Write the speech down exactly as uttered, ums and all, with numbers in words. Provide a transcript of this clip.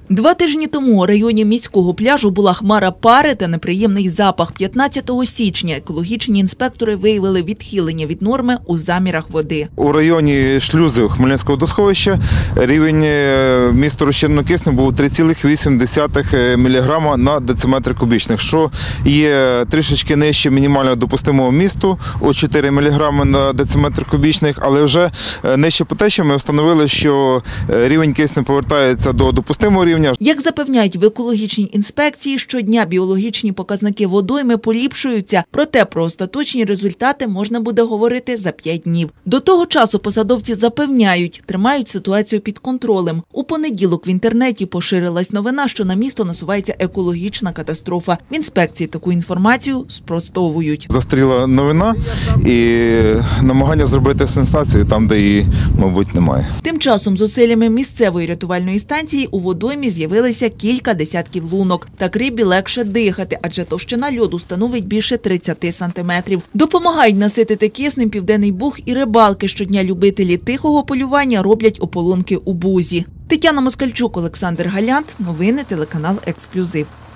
Два тижні тому у районі міського пляжу була хмара пари та неприємний запах. п'ятнадцятого січня екологічні інспектори виявили відхилення від норми у замірах води. У районі шлюзи Хмельницького водосховища рівень вмісту розчинного кисню був три цілих вісім десятих міліграма на дециметр кубічних, що є трішечки нижче мінімального допустимого вмісту у чотири міліграми на дециметр кубічних, але вже нижче по те, що ми встановили, що рівень кисню повертається до допустимого рівня. Як запевняють в екологічній інспекції, щодня біологічні показники водойми поліпшуються, проте про остаточні результати можна буде говорити за п'ять днів. До того часу посадовці запевняють, тримають ситуацію під контролем. У понеділок в інтернеті поширилась новина, що на місто насувається екологічна катастрофа. В інспекції таку інформацію спростовують. Застріла новина і намагання зробити сенсацію там, де її, мабуть, немає. Тим часом зусиллями місцевої рятувальної станції у водоймі з'явилися кілька десятків лунок. Так рибі легше дихати, адже товщина льоду становить більше тридцяти сантиметрів. Допомагають наситити киснем Південний Буг і рибалки. Щодня любителі тихого полювання роблять ополонки у бузі. Тетяна Москальчук, Олександр Галянт. Новини телеканал «Ексклюзив».